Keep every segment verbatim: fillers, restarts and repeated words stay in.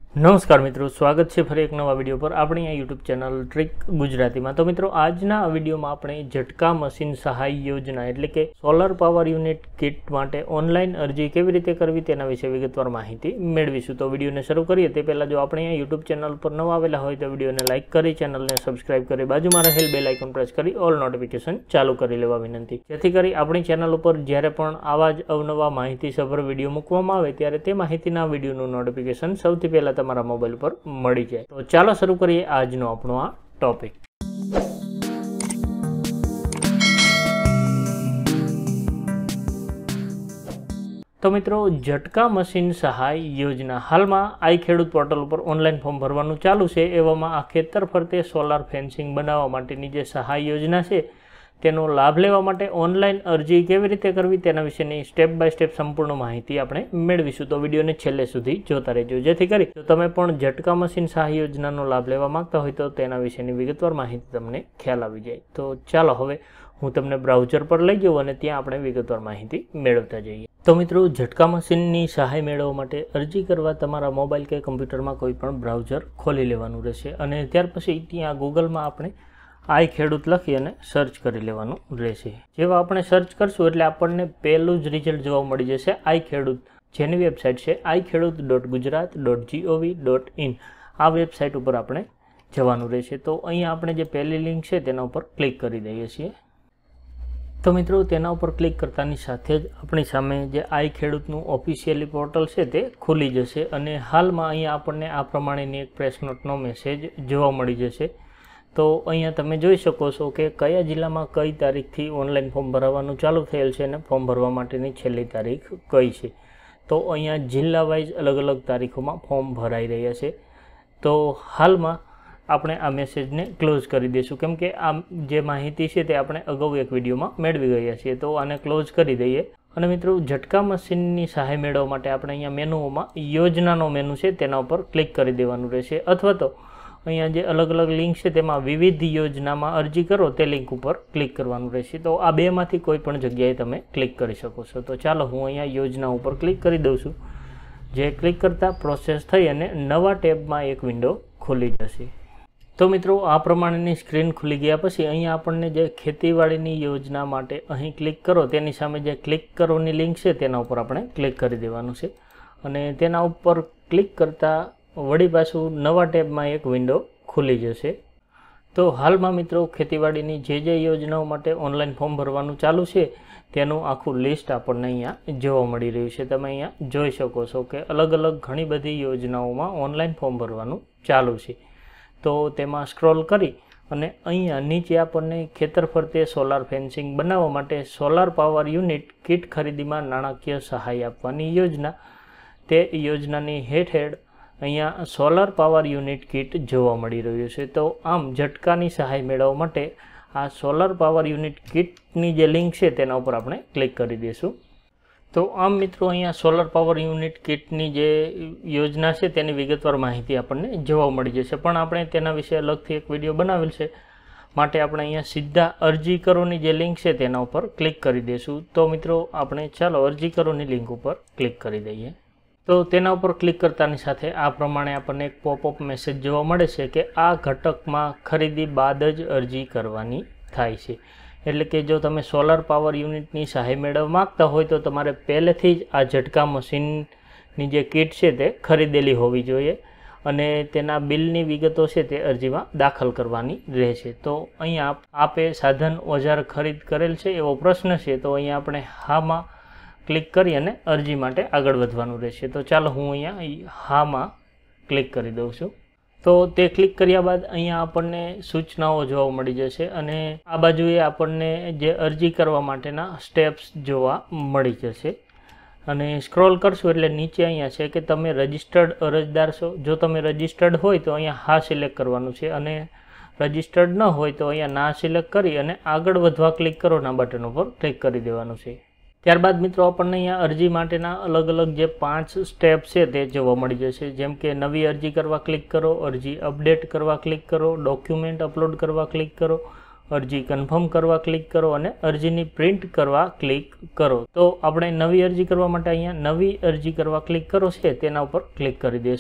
નમસ્કાર મિત્રો, સ્વાગત છે ફરી એક નવા વિડીયો પર આપણી આ યુટ્યુબ ચેનલ ટ્રીક ગુજરાતીમાં। તો મિત્રો, આજના આ વિડીયોમાં આપણે ઝટકા મશીન સહાય યોજના એટલે કે સોલર પાવર યુનિટ કિટ માટે ઓનલાઈન અરજી કેવી રીતે કરવી તેના વિશે વિગતવાર માહિતી મેળવીશું। તો વિડીયોને શરૂ કરીએ તે પહેલાં જો આપણે આ યુટ્યુબ ચેનલ પર નવા આવેલા હોય તો વિડીયોને લાઇક કરી, ચેનલને સબસ્ક્રાઇબ કરી, બાજુમાં રહેલ બેલ આઇકોન પ્રેસ કરી ઓલ નોટિફિકેશન ચાલુ કરી લેવા વિનંતી, જેથી કરી આપણી ચેનલ ઉપર જ્યારે પણ આવા જ અવનવા માહિતીસભર વિડીયો મૂકવામાં આવે ત્યારે તે માહિતીના વિડીયોનું નોટિફિકેશન સૌથી પહેલાં તમારા મોબાઈલ પર મળી જાય। તો ચાલો શરૂ કરીએ આજનો આપણો આ ટોપિક। તો મિત્રો, ઝટકા મશીન સહાય યોજના હાલમાં આઈ ખેડૂત પોર્ટલ ઉપર ઓનલાઈન ફોર્મ ભરવાનું ચાલુ છે। એવામાં આ ખેતર ફરતે સોલાર ફેન્સિંગ બનાવવા માટેની જે સહાય યોજના છે તેનો લાભ લેવા માટે ઓનલાઈન અરજી કેવી રીતે કરવી તેના વિશેની સ્ટેપ બાય સ્ટેપ સંપૂર્ણ માહિતી આપણે મેળવીશું। તો વિડીયોને છેલ્લે સુધી જોતા રહેજો, જેથી કરી જો તમે પણ ઝટકા મશીન સહાય યોજનાનો લાભ લેવા માંગતા હોય તો તેના વિશેની વિગતવાર માહિતી તમને ખ્યાલ આવી જાય। તો ચાલો હવે હું તમને બ્રાઉઝર પર લઈ જાઉં અને ત્યાં આપણે વિગતવાર માહિતી મેળવતા જઈએ। તો મિત્રો, ઝટકા મશીનની સહાય મેળવવા માટે અરજી કરવા તમારા મોબાઈલ કે કમ્પ્યુટરમાં કોઈ પણ બ્રાઉઝર ખોલી લેવાનું રહેશે અને ત્યાર પછી ત્યાં ગૂગલમાં આપણે આઈ ખેડૂત લખી અને સર્ચ કરી લેવાનું રહેશે। જેવા આપણે સર્ચ કરશું એટલે આપણને પહેલું જ રિઝલ્ટ જોવા મળી જશે આઈ ખેડૂત, જેની વેબસાઇટ છે I Khedut dot Gujarat dot G O V dot in. આ વેબસાઇટ ઉપર આપણે જવાનું રહેશે। તો અહીંયા આપણે જે પહેલી લિંક છે તેના ઉપર ક્લિક કરી દઈએ છીએ। તો મિત્રો, તેના ઉપર ક્લિક કરતાની સાથે જ આપણી સામે જે આઈ ખેડૂતનું ઓફિશિયલી પોર્ટલ છે તે ખુલી જશે અને હાલમાં અહીંયા આપણને આ પ્રમાણેની એક પ્રેસ નોટનો મેસેજ જોવા મળી જશે। તો અહીંયા તમે જોઈ શકો છો કે કયા જિલ્લામાં કઈ તારીખથી ઓનલાઈન ફોર્મ ભરવાનું ચાલુ થયેલ છે અને ફોર્મ ભરવા માટેની છેલ્લી તારીખ કઈ છે। તો અહીંયા જિલ્લા વાઇઝ અલગ અલગ તારીખોમાં ફોર્મ ભરાઈ રહ્યા છે। તો હાલમાં આપણે આ મેસેજને ક્લોઝ કરી દઈશું, કેમ કે આ જે માહિતી છે તે આપણે અગાઉ એક વિડીયોમાં મેળવી ગયા છીએ। તો આને ક્લોઝ કરી દઈએ અને મિત્રો, ઝટકા મશીનની સહાય મેળવવા માટે આપણે અહીંયા મેનુઓમાં યોજનાનો મેનુ છે તેના ઉપર ક્લિક કરી દેવાનું રહેશે, અથવા તો અહીંયા જે અલગ અલગ લિંક છે તેમાં વિવિધ યોજનામાં અરજી કરો તે લિંક ઉપર ક્લિક કરવાનું રહેશે। તો આ બેમાંથી કોઈ પણ જગ્યાએ તમે ક્લિક કરી શકો છો। તો ચાલો હું અહીંયા યોજના ઉપર ક્લિક કરી દઉં છું, જે ક્લિક કરતાં પ્રોસેસ થઈ અને નવા ટેબમાં એક વિન્ડો ખુલી જશે। તો મિત્રો, આ પ્રમાણેની સ્ક્રીન ખુલી ગયા પછી અહીંયા આપણને જે ખેતીવાડીની યોજના માટે અહીં ક્લિક કરો તેની સામે જે ક્લિક કરોની લિંક છે તેના ઉપર આપણે ક્લિક કરી દેવાનું છે અને તેના ઉપર ક્લિક કરતાં વળી પાછું નવા ટેબમાં એક વિન્ડો ખુલી જશે। તો હાલમાં મિત્રો, ખેતીવાડીની જે જે યોજનાઓ માટે ઓનલાઈન ફોર્મ ભરવાનું ચાલુ છે તેનું આખું લિસ્ટ આપણને અહીંયા જોવા મળી રહ્યું છે। તમે અહીંયા જોઈ શકો છો કે અલગ અલગ ઘણી બધી યોજનાઓમાં ઓનલાઈન ફોર્મ ભરવાનું ચાલુ છે। તો તેમાં સ્ક્રોલ કરી અને અહીંયા નીચે આપણને ખેતર ફરતે સોલાર ફેન્સિંગ બનાવવા માટે સોલાર પાવર યુનિટ કિટ ખરીદીમાં નાણાકીય સહાય આપવાની યોજના, તે યોજનાની હેઠળ અહીંયા સોલાર પાવર યુનિટ કિટ જોવા મળી રહ્યું છે। તો આમ ઝટકાની સહાય મેળવવા માટે આ સોલાર પાવર યુનિટ કિટની જે લિંક છે તેના ઉપર આપણે ક્લિક કરી દઈશું। તો આમ મિત્રો, અહીંયા સોલાર પાવર યુનિટ કિટની જે યોજના છે તેની વિગતવાર માહિતી આપણને જોવા મળી જશે, પણ આપણે તેના વિશે અલગથી એક વિડીયો બનાવેલ છે, માટે આપણે અહીંયા સીધા અરજી કરોની જે લિંક છે તેના ઉપર ક્લિક કરી દઈશું। તો મિત્રો, આપણે ચાલો અરજી કરોની લિંક ઉપર ક્લિક કરી દઈએ। તો તેના ઉપર ક્લિક કરતાની સાથે આ પ્રમાણે આપણને એક પોપઅપ મેસેજ જોવા મળે છે કે આ ઘટકમાં ખરીદી બાદ જ અરજી કરવાની થાય છે। એટલે કે જો તમે સોલાર પાવર યુનિટની સહાય મેળવવા માગતા હોય તો તમારે પહેલેથી જ આ ઝટકા મશીનની જે કિટ છે તે ખરીદેલી હોવી જોઈએ અને તેના બિલની વિગતો છે તે અરજીમાં દાખલ કરવાની રહેશે। તો અહીંયા આપે સાધન ઓજાર ખરીદ કરેલ છે એવો પ્રશ્ન છે, તો અહીંયા આપણે હામાં ક્લિક કરી અને અરજી માટે આગળ વધવાનું રહેશે। તો ચાલો હું અહીંયા હામાં ક્લિક કરી દઉં છું। તો તે ક્લિક કર્યા બાદ અહીંયા આપણને સૂચનાઓ જોવા મળી જશે અને આ બાજુએ આપણને જે અરજી કરવા માટેના સ્ટેપ્સ જોવા મળી જશે અને સ્ક્રોલ કરશું એટલે નીચે અહીંયા છે કે તમે રજિસ્ટર્ડ અરજદાર છો। જો તમે રજિસ્ટર્ડ હોય તો અહીંયા હા સિલેક્ટ કરવાનું છે અને રજિસ્ટર્ડ ન હોય તો અહીંયા ના સિલેક્ટ કરી અને આગળ વધવા ક્લિક કરોના બટન ઉપર ક્લિક કરી દેવાનું છે। ત્યારબાદ મિત્રો, આપણને અહીંયા અરજી માટેના અલગ અલગ જે પાંચ સ્ટેપ છે તે જોવા મળી જશે, જેમ કે નવી અરજી કરવા ક્લિક કરો, અરજી અપડેટ કરવા ક્લિક કરો, ડોક્યુમેન્ટ અપલોડ કરવા ક્લિક કરો, અરજી કન્ફર્મ કરવા ક્લિક કરો અને અરજીની પ્રિન્ટ કરવા ક્લિક કરો। તો આપણે નવી અરજી કરવા માટે અહીંયા નવી અરજી કરવા ક્લિક કરો છે તેના ઉપર ક્લિક કરી દઈશું।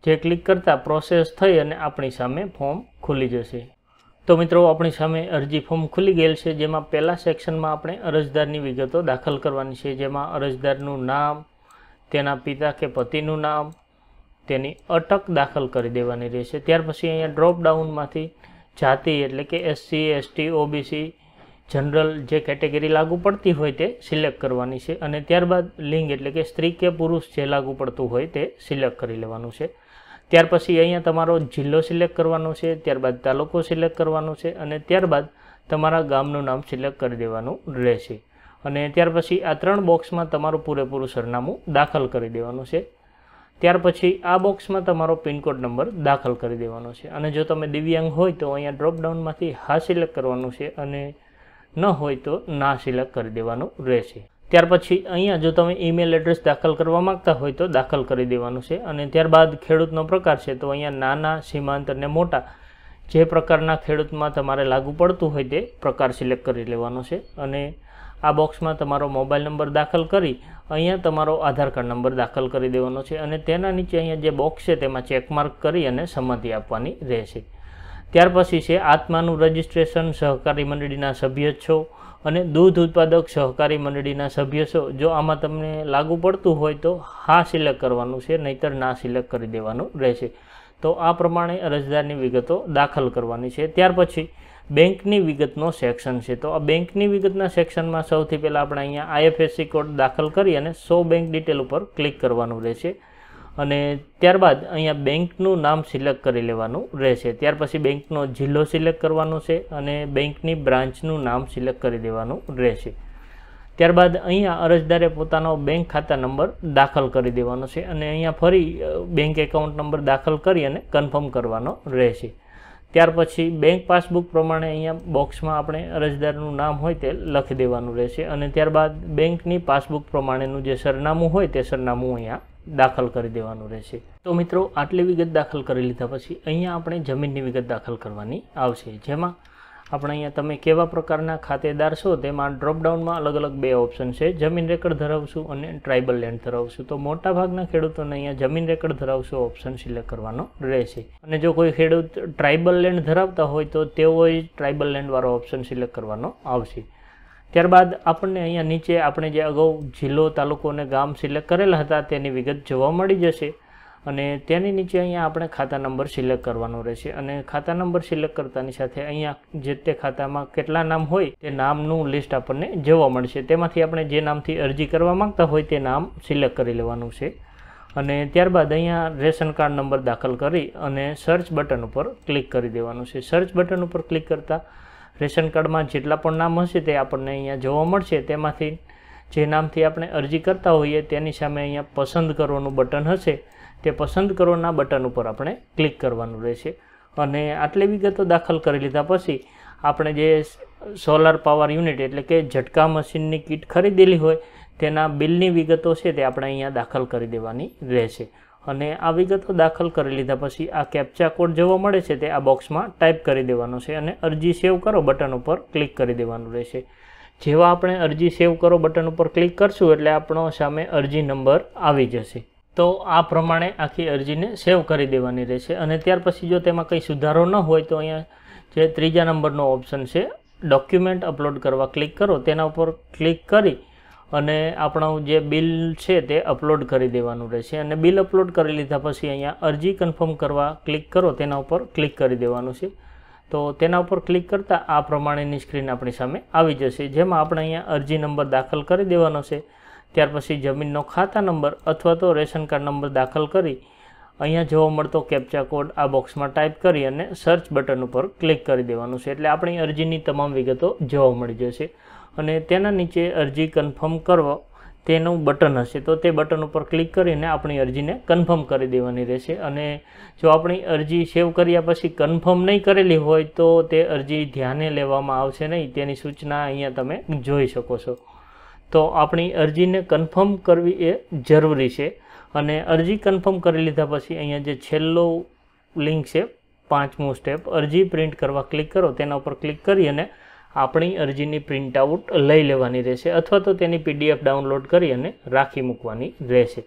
જે ક્લિક કરતાં પ્રોસેસ થઈ અને આપણી સામે ફોર્મ ખુલી જશે। તો મિત્રો આપણી સામે અરજી ફોર્મ ખુલી ગયેલ છે, જેમાં પહેલા સેક્શનમાં આપણે અરજદારની વિગતો દાખલ કરવાની છે, જેમાં અરજદારનું નામ, તેના પિતા કે પતિનું નામ, તેની અટક દાખલ કરી દેવાની રહેશે। ત્યાર પછી અહીંયા ડ્રોપ ડાઉનમાંથી જાતિ એટલે કે એસસી, એસટી, ઓબીસી, જનરલ જે કેટેગરી લાગુ પડતી હોય તે સિલેક્ટ કરવાની છે અને ત્યારબાદ લિંગ એટલે કે સ્ત્રી કે પુરુષ જે લાગુ પડતું હોય તે સિલેક્ટ કરી લેવાનું છે। ત્યાર પછી અહીંયા તમારો જિલ્લો સિલેક્ટ કરવાનો છે, ત્યારબાદ તાલુકો સિલેક્ટ કરવાનો છે અને ત્યારબાદ તમારા ગામનું નામ સિલેક્ટ કરી દેવાનું રહેશે અને ત્યાર પછી આ ત્રણ બોક્સમાં તમારું પૂરેપૂરું સરનામું દાખલ કરી દેવાનું છે। ત્યાર પછી આ બોક્સમાં તમારો પિનકોડ નંબર દાખલ કરી દેવાનો છે અને જો તમે દિવ્યાંગ હોય તો અહીંયા ડ્રોપ ડાઉનમાંથી હા સિલેક્ટ કરવાનું છે અને ન હોય તો ના સિલેક્ટ કરી દેવાનું રહેશે। ત્યાર પછી અહીંયા જો તમે ઈમેલ એડ્રેસ દાખલ કરવા માંગતા હોય તો દાખલ કરી દેવાનું છે અને ત્યારબાદ ખેડૂતનો પ્રકાર છે તો અહીંયા નાના, સીમાંત અને મોટા જે પ્રકારના ખેડૂતમાં તમારે લાગુ પડતું હોય તે પ્રકાર સિલેક્ટ કરી લેવાનો છે અને આ બોક્સમાં તમારો મોબાઈલ નંબર દાખલ કરી અહીંયા તમારો આધાર કાર્ડ નંબર દાખલ કરી દેવાનો છે અને તેના નીચે અહીંયા જે બોક્સ છે તેમાં ચેકમાર્ક કરી અને સંમતિ આપવાની રહેશે। ત્યાર પછી છે આત્માનું રજિસ્ટ્રેશન, સહકારી મંડળીના સભ્ય છો અને દૂધ ઉત્પાદક સહકારી મંડળીના સભ્ય છો। જો આમાં તમને લાગુ પડતું હોય તો હા સિલેક્ટ કરવાનું છે, નહીતર ના સિલેક્ટ કરી દેવાનું રહેશે। તો આ પ્રમાણે અરજદારની વિગતો દાખલ કરવાની છે। ત્યાર પછી બેંકની વિગતનો સેક્શન છે, તો આ બેંકની વિગતના સેક્શનમાં સૌથી પહેલાં આપણે અહીંયા આઈએફએસસી કોડ દાખલ કરી અને સો બેંક ડિટેલ ઉપર ક્લિક કરવાનું રહેશે અને ત્યારબાદ અહીંયા બેંકનું નામ સિલેક્ટ કરી લેવાનું રહેશે। ત્યાર પછી બેંકનો જિલ્લો સિલેક્ટ કરવાનો છે અને બેંકની બ્રાન્ચનું નામ સિલેક્ટ કરી દેવાનું રહેશે। ત્યારબાદ અહીંયા અરજદારે પોતાનો બેંક ખાતા નંબર દાખલ કરી દેવાનો છે અને અહીંયા ફરી બેંક એકાઉન્ટ નંબર દાખલ કરી અને કન્ફર્મ કરવાનો રહેશે। ત્યાર પછી બેંક પાસબુક પ્રમાણે અહીંયા બોક્સમાં આપણે અરજદારનું નામ હોય તે લખી દેવાનું રહેશે અને ત્યારબાદ બેંકની પાસબુક પ્રમાણેનું જે સરનામું હોય તે સરનામું અહીંયા દાખલ કરી દેવાનું રહેશે। તો મિત્રો આટલી વિગત દાખલ કરી લીધા પછી અહીંયા આપણે જમીનની વિગત દાખલ કરવાની આવશે, જેમાં આપણે અહીંયા તમે કેવા પ્રકારના ખાતેદાર છો તેમાં ડ્રોપડાઉનમાં અલગ અલગ બે ઓપ્શન છે, જમીન રેકર્ડ ધરાવશું અને ટ્રાઇબલ લેન્ડ ધરાવશું। તો મોટાભાગના ખેડૂતોને અહીંયા જમીન રેકર્ડ ધરાવશું ઓપ્શન સિલેક્ટ કરવાનો રહેશે અને જો કોઈ ખેડૂત ટ્રાઇબલ લેન્ડ ધરાવતા હોય તો તેઓએ ટ્રાઇબલ લેન્ડવાળો ઓપ્શન સિલેક્ટ કરવાનો આવશે। ત્યારબાદ આપણને અહીંયા નીચે આપણે જે અગાઉ જિલ્લો, તાલુકો અને ગામ સિલેક્ટ કરેલા હતા તેની વિગત જોવા મળી જશે અને તેની નીચે અહીંયા આપણે ખાતા નંબર સિલેક્ટ કરવાનો રહેશે અને ખાતા નંબર સિલેક્ટ કરતાની સાથે અહીંયા જે તે ખાતામાં કેટલા નામ હોય તે નામનું લિસ્ટ આપણને જોવા મળશે। તેમાંથી આપણે જે નામથી અરજી કરવા માંગતા હોય તે નામ સિલેક્ટ કરી લેવાનું છે અને ત્યારબાદ અહીંયા રેશન કાર્ડ નંબર દાખલ કરી અને સર્ચ બટન ઉપર ક્લિક કરી દેવાનું છે। સર્ચ બટન ઉપર ક્લિક કરતાં રેશન કાર્ડમાં જેટલા પણ નામ હશે તે આપણને અહીંયા જોવા મળશે, તેમાંથી જે નામથી આપણે અરજી કરતા હોઈએ તેની સામે અહીંયા પસંદ કરવાનું બટન હશે, તે પસંદ કરોના બટન ઉપર આપણે ક્લિક કરવાનું રહેશે અને આટલી વિગતો દાખલ કરી લીધા પછી આપણે જે સોલાર પાવર યુનિટ એટલે કે ઝટકા મશીનની કીટ ખરીદેલી હોય તેના બિલની વિગતો છે તે આપણે અહીંયા દાખલ કરી દેવાની રહેશે અને આ વિગતો દાખલ કરી લીધા પછી આ કેપ્ચા કોડ જોવા મળે છે તે આ બોક્સમાં ટાઈપ કરી દેવાનો છે અને અરજી સેવ કરો બટન ઉપર ક્લિક કરી દેવાનું રહેશે। જેવા આપણે અરજી સેવ કરો બટન ઉપર ક્લિક કરશું એટલે આપણો સામે અરજી નંબર આવી જશે। તો આ પ્રમાણે આખી અરજીને સેવ કરી દેવાની રહેશે અને ત્યાર પછી જો તેમાં કંઈ સુધારો ન હોય તો અહીંયા જે ત્રીજા નંબરનો ઓપ્શન છે ડોક્યુમેન્ટ અપલોડ કરવા ક્લિક કરો, તેના ઉપર ક્લિક કરી અને આપણું જે બિલ છે તે અપલોડ કરી દેવાનું રહેશે અને બિલ અપલોડ કરી લીધા પછી અહીંયા અરજી કન્ફર્મ કરવા ક્લિક કરો, તેના ઉપર ક્લિક કરી દેવાનું છે। તો તેના ઉપર ક્લિક કરતાં આ પ્રમાણેની સ્ક્રીન આપણી સામે આવી જશે, જેમાં આપણે અહીંયા અરજી નંબર દાખલ કરી દેવાનો છે। ત્યાર પછી જમીનનો ખાતા નંબર અથવા તો રેશન કાર્ડ નંબર દાખલ કરી અહીંયા જોવા મળતો કેપ્ચા કોડ આ બોક્સમાં ટાઈપ કરી અને સર્ચ બટન ઉપર ક્લિક કરી દેવાનું છે એટલે આપણી અરજીની તમામ વિગતો જોવા મળી જશે અને તેના નીચે અરજી કન્ફર્મ કરવા તેનું બટન હશે તો તે બટન ઉપર ક્લિક કરીને આપણી અરજીને કન્ફર્મ કરી દેવાની રહેશે અને જો આપણી અરજી સેવ કર્યા પછી કન્ફર્મ નહીં કરેલી હોય તો તે અરજી ધ્યાને લેવામાં આવશે નહીં, તેની સૂચના અહીંયા તમે જોઈ શકો છો। તો આપણી અરજીને કન્ફર્મ કરવી એ જરૂરી છે અને અરજી કન્ફર્મ કરી લીધા પછી અહીંયા જે છેલ્લો લિંક છે પાંચમું સ્ટેપ અરજી પ્રિન્ટ કરવા ક્લિક કરો, તેના ઉપર ક્લિક કરી અને આપણી અરજીની પ્રિન્ટ આઉટ લઈ લેવાની રહેશે અથવા તો તેની પીડીએફ ડાઉનલોડ કરી અને રાખી મૂકવાની રહેશે,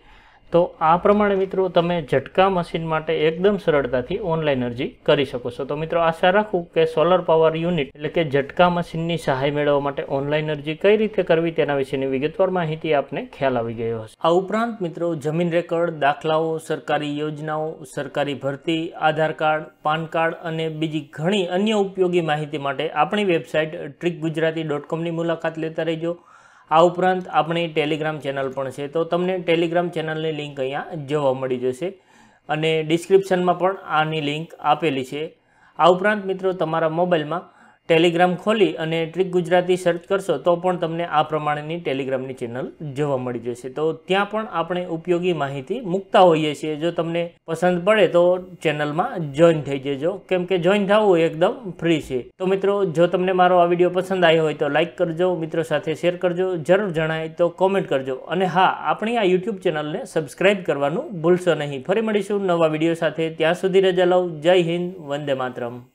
તો આ પ્રમાણે મિત્રો તમે ઝટકા મશીન માટે એકદમ સરળતાથી ઓનલાઈન અરજી કરી શકો છો। તો મિત્રો આશા રાખું કે સોલર પાવર યુનિટ એટલે કે ઝટકા મશીનની સહાય મેળવવા માટે ઓનલાઈન અરજી કઈ રીતે કરવી તેના વિશેની વિગતવાર માહિતી આપને ખ્યાલ આવી ગયો હશે। આ ઉપરાંત મિત્રો જમીન રેકર્ડ, દાખલાઓ, સરકારી યોજનાઓ, સરકારી ભરતી, આધાર કાર્ડ, પાન કાર્ડ અને બીજી ઘણી અન્ય ઉપયોગી માહિતી માટે આપણી વેબસાઇટ ટ્રીક ગુજરાતી ડોટ કોમની મુલાકાત લેતા રહેજો। આ ઉપરાંત આપણી ટેલિગ્રામ ચેનલ પણ છે, તો તમને ટેલિગ્રામ ચેનલની લિંક અહીંયા જોવા મળી જશે અને ડિસ્ક્રિપ્શનમાં પણ આની લિંક આપેલી છે। આ ઉપરાંત મિત્રો તમારા મોબાઈલમાં ટેલિગ્રામ ખોલી અને ટ્રીક ગુજરાતી સર્ચ કરશો તો પણ તમને આ પ્રમાણેની ટેલિગ્રામની ચેનલ જોવા મળી જશે। તો ત્યાં પણ આપણે ઉપયોગી માહિતી મૂકતા હોઈએ છીએ। જો તમને પસંદ પડે તો ચેનલમાં જોઈન થઈ જજો, કેમ કે જોઈન થવું એકદમ ફ્રી છે। તો મિત્રો જો તમને મારો આ વિડીયો પસંદ આવ્યો હોય તો લાઇક કરજો, મિત્રો સાથે શેર કરજો, જરૂર જણાય તો કોમેન્ટ કરજો અને હા, આપણી આ યુટ્યુબ ચેનલને સબસ્ક્રાઈબ કરવાનું ભૂલશો નહીં। ફરી મળીશું નવા વિડીયો સાથે, ત્યાં સુધી રજા લઉં। જય હિન્દ, વંદે માતરમ।